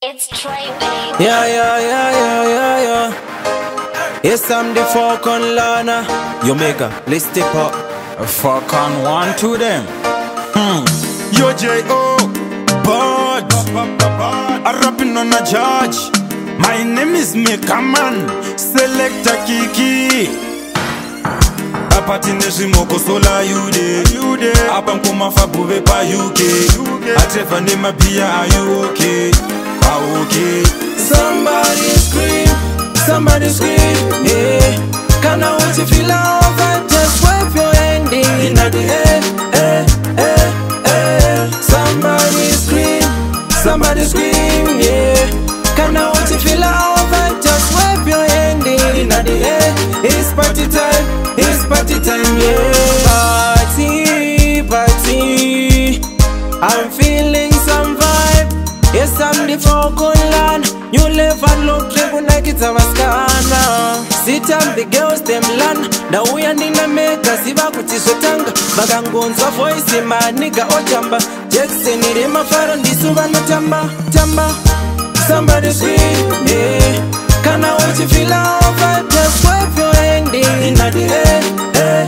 It's Trey, baby. Yeah. Yes, I'm the Falcon LANNER. Yo, Mega, let's step up. A Falcon one to them. Yo, J.O. PROD. I'm rapping on a judge. My name is MEGGAMAN. Selector Kiki. Apati nezvimoko sola yude apa nkoma fabuve pa UK atrefa nemabhiya are you okay? Okay. Somebody scream, yeah. Can I watch you feel over? Just wave your hand in the air, Somebody scream, yeah. Can I watch you feel over? Just wave your hand in the air. It's party time, yeah. Party. I'm feeling some vibe. Yes, I'm the Falcon LANNER. You live and look like it's our scanner. Sit up the girls, them LANNER. Now we are in a mega, siva kutisotanga. Bagangonzo voice, my nigga ochamba. Jackson, it my fire on this one, tamba. Somebody scream, yeah. Can I watch you feel over? Just wave your hand in the air,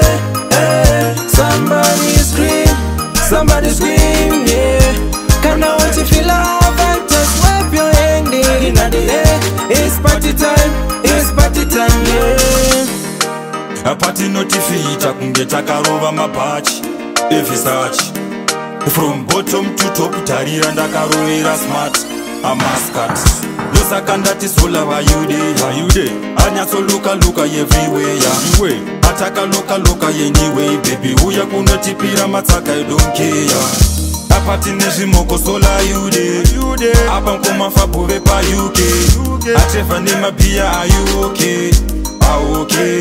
Somebody scream, yeah. Can I watch you feel over? Just wave your hand in the air. It's party time, yeah. A party notifita kunge takarova mabachi Evisachi. From bottom to top tarira ndakarovera smart a Muskat. Losakandati sola vayude anyatso luka everywhere ataka loka anyway baby uya kunotipira matsaka I don't care. Apati nezvimoko sola yude apa nkoma fabuve pa UK atrefa nemabhiya are you okay? Okay.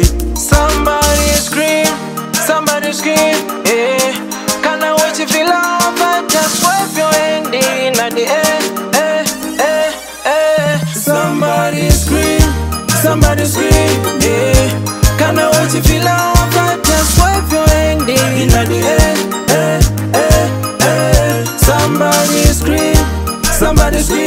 Somebody scream, yeah. Can I watch you feel over? Just wave your hand in the air, Somebody scream, yeah. Can I watch you feel over? Just wave your hand in the air, Somebody scream.